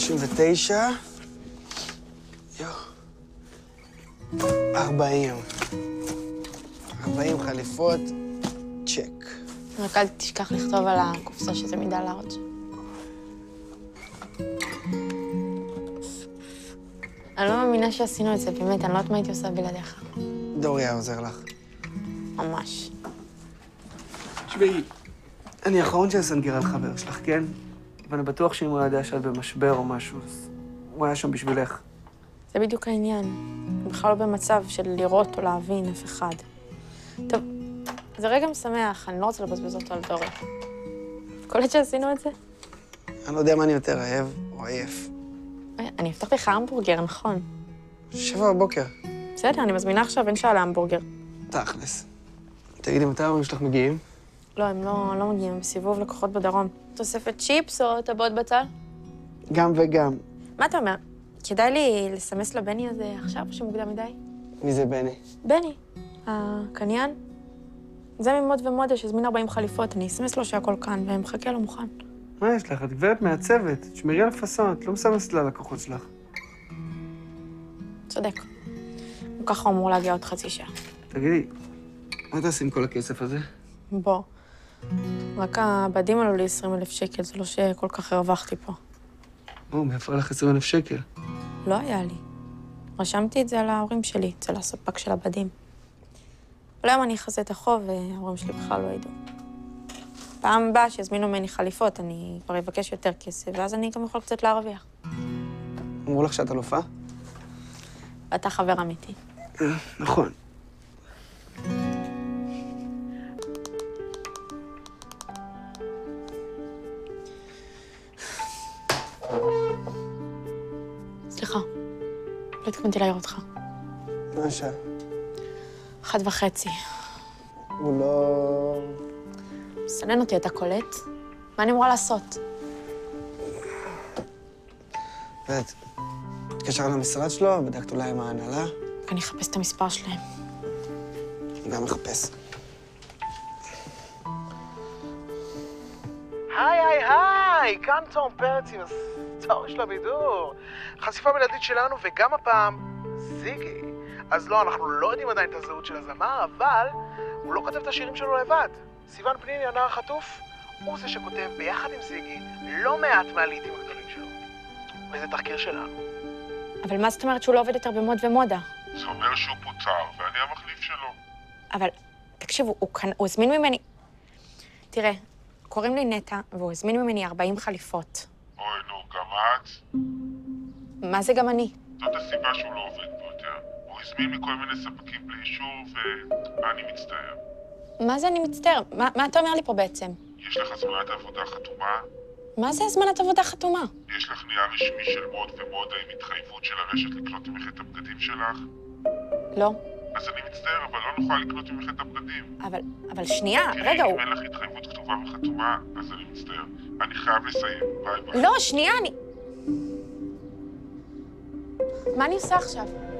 39. יו. 40. 40 חליפות, צ'ק. רק אל תשכח לכתוב על הקופסה שזה מידה לארג'. אני לא מאמינה שעשינו את זה, באמת, אני לא יודעת מה הייתי עושה בלעדיך. דוריה עוזר לך. ממש. תשמעי, אני האחרון שאסנגר על חבר שלך, כן? ואני בטוח שאם הוא יודע שאת במשבר או משהו, אז הוא היה שם בשבילך. זה בדיוק העניין. אני בכלל לא במצב של לראות או להבין אף אחד. טוב, זה רגע משמח, אני לא רוצה לבזבז אותו על דורי. קולט שעשינו את זה? אני לא יודע מה אני יותר אוהב או עייף. אני הבטחתי לך המבורגר, נכון? 7 בבוקר. בסדר, אני מזמינה עכשיו, אין שעה להמבורגר. תכלס. תגידי, מתי ההורים שלך מגיעים? לא, הם לא מגיעים, הם בסיבוב לקוחות בדרום. תוספת צ'יפס או טבעות בצל? גם וגם. מה אתה אומר? כדאי לי לסמס לבני הזה עכשיו, או שמוקדם מדי? מי זה בני? בני, הקניין. זה ממוד ומודה שהזמין 40 חליפות, אני אסמס לו שהכל כאן, ומחכה לו מוכן. מה יש לך? את גברת מעצבת, תשמרי על הפאסון, את לא מסמסת ללקוחות שלך. צודק. ככה הוא אמור להגיע עוד חצי שעה. תגידי, מה תעשי עם כל הכסף הזה? בוא. רק הבדים עלו לי 20,000 שקל, זה לא שכל כך הרווחתי פה. מאיפה לך 20,000 שקל? לא היה לי. רשמתי את זה על ההורים שלי, אצל הספק של הבדים. אבל היום אני אכסה את החוב, וההורים שלי בכלל לא ידעו. פעם הבאה שיזמינו ממני חליפות, אני כבר אבקש יותר כסף, ואז אני גם יכול קצת להרוויח. אמרו לך שאת אלופה? ואתה חבר אמיתי. נכון. סליחה, לא התכוונתי להעיר אותך. מה השעה? 1:30. הוא לא... מסנן אותי, אתה קולט? מה אני אמורה לעשות? ואת התקשר למשרד שלו, בדקת אולי עם ההנהלה? אני אחפש את המספר שלהם. אני גם מחפש. היי, כאן תום פרץ עם הסטורי של הבידור. חשיפה בלעדית שלנו, וגם הפעם זיגי. אז לא, אנחנו לא יודעים עדיין את הזהות של הזמר, אבל הוא לא כותב את השירים שלו לבד. סיוון פניני, הנער החטוף, הוא זה שכותב ביחד עם זיגי לא מעט מהלעיתים הגדולים שלו. וזה תחקיר שלנו. אבל מה זאת אומרת שהוא לא עובד יותר במוד ומודה? זה אומר שהוא פוטר, ואני המחליף שלו. אבל, תקשיב, הוא הזמין ממני... תראה, קוראים לי נטע, והוא הזמין ממני 40 חליפות. אוי, נו, גם את? מה זה גם אני? זאת הסיבה שהוא לא עובד פה יותר. הוא הזמין מכל מיני ספקים בלי אישור, ואני מצטער. מה זה אני מצטער? מה אתה אומר לי פה בעצם? יש לך הזמנת עבודה חתומה? מה זה הזמנת עבודה חתומה? יש לך נייר רשמי של מוד ומודה עם התחייבות של הרשת לקנות ממך את הבגדים שלך? לא. אז אני מצטער, אבל לא נוכל לקנות ממך את הבגדים. אבל שנייה, תראי, רגע, אם אין לך התחייבות כתובה וחתומה, אז אני מצטער. אני חייב לסיים. ביי ביי. לא, שנייה, מה אני עושה עכשיו?